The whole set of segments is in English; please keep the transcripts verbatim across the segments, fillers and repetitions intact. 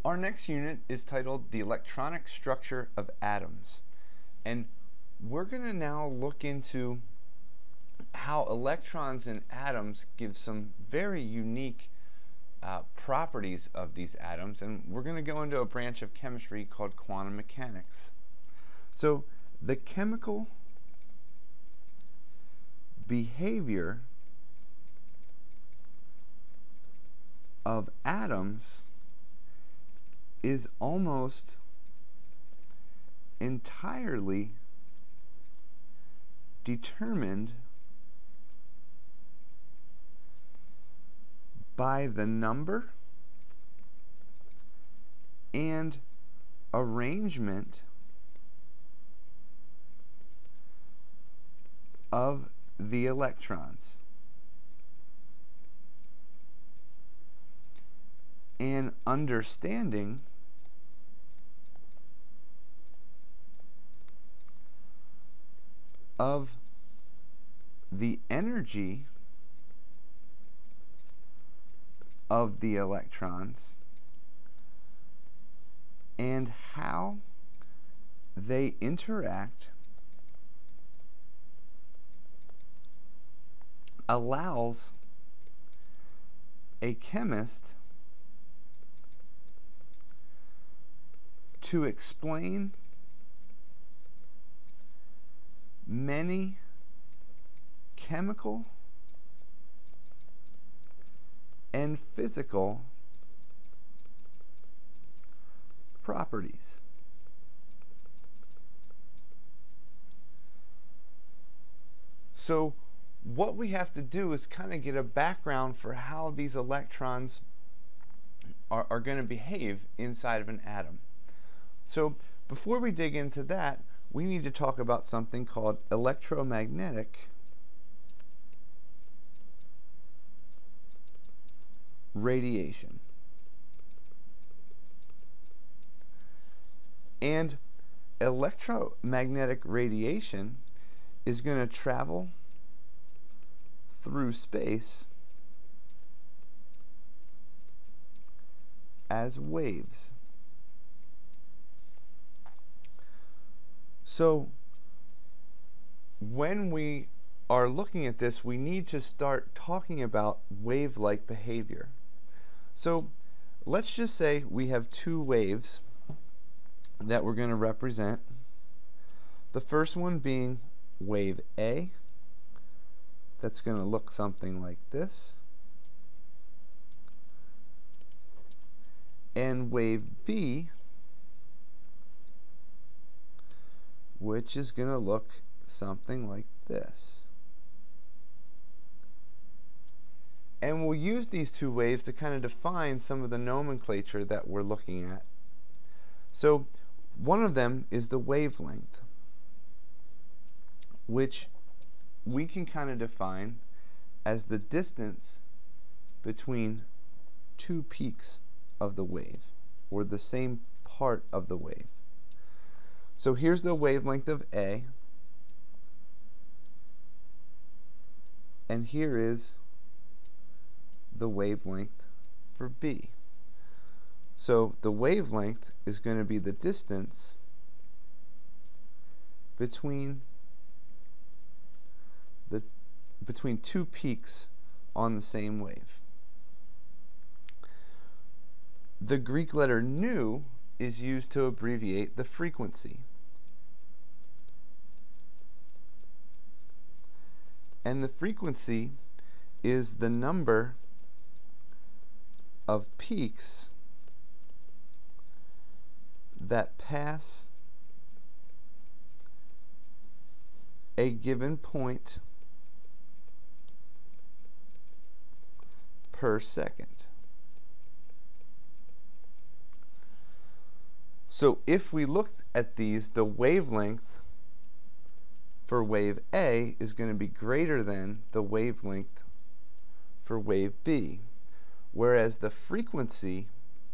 Our next unit is titled The Electronic Structure of Atoms, and we're going to now look into how electrons in atoms give some very unique uh, properties of these atoms, and we're going to go into a branch of chemistry called quantum mechanics. So the chemical behavior of atoms is almost entirely determined by the number and arrangement of the electrons. And understanding of the energy of the electrons and how they interact allows a chemist to explain many chemical and physical properties. So what we have to do is kind of get a background for how these electrons are, are going to behave inside of an atom. So before we dig into that, we need to talk about something called electromagnetic radiation. And electromagnetic radiation is going to travel through space as waves. So when we are looking at this, we need to start talking about wave-like behavior. So let's just say we have two waves that we're going to represent. The first one being wave A. That's going to look something like this. And wave B, which is going to look something like this. And we'll use these two waves to kind of define some of the nomenclature that we're looking at. So one of them is the wavelength, which we can kind of define as the distance between two peaks of the wave, or the same part of the wave. So here's the wavelength of A, and here is the wavelength for B. So the wavelength is going to be the distance between the between two peaks on the same wave. The Greek letter nu is used to abbreviate the frequency. And the frequency is the number of peaks that pass a given point per second. So if we look at these, the wavelength for wave A is going to be greater than the wavelength for wave B, whereas the frequency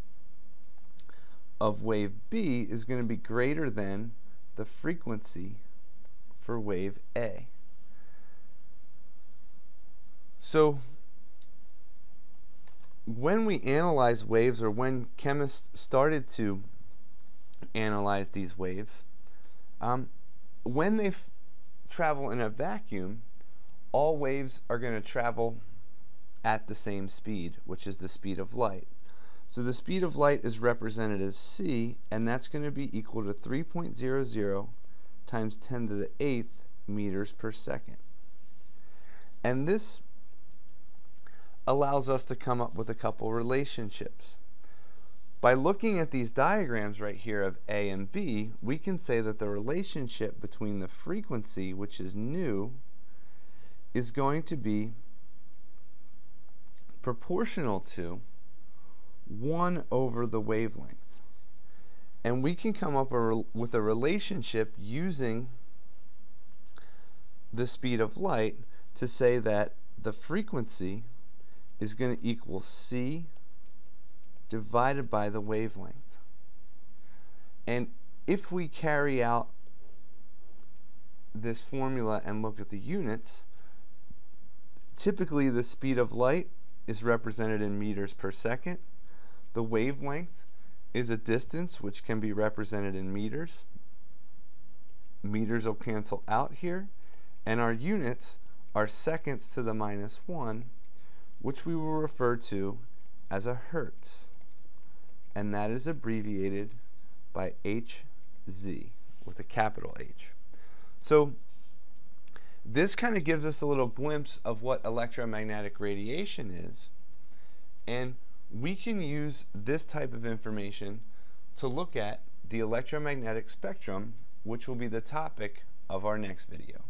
of wave B is going to be greater than the frequency for wave A. So when we analyze waves, or when chemists started to analyze these waves, um, when they f travel in a vacuum, all waves are going to travel at the same speed, which is the speed of light. So the speed of light is represented as c, and that's going to be equal to three point zero zero times ten to the eighth meters per second. And this allows us to come up with a couple relationships. By looking at these diagrams right here of A and B, we can say that the relationship between the frequency, which is nu, is going to be proportional to one over the wavelength. And we can come up a with a relationship using the speed of light to say that the frequency is going to equal c divided by the wavelength. And if we carry out this formula and look at the units, typically the speed of light is represented in meters per second. The wavelength is a distance which can be represented in meters. Meters will cancel out here, and our units are seconds to the minus one, which we will refer to as a hertz, and that is abbreviated by H Z with a capital H. So this kind of gives us a little glimpse of what electromagnetic radiation is, and we can use this type of information to look at the electromagnetic spectrum, which will be the topic of our next video.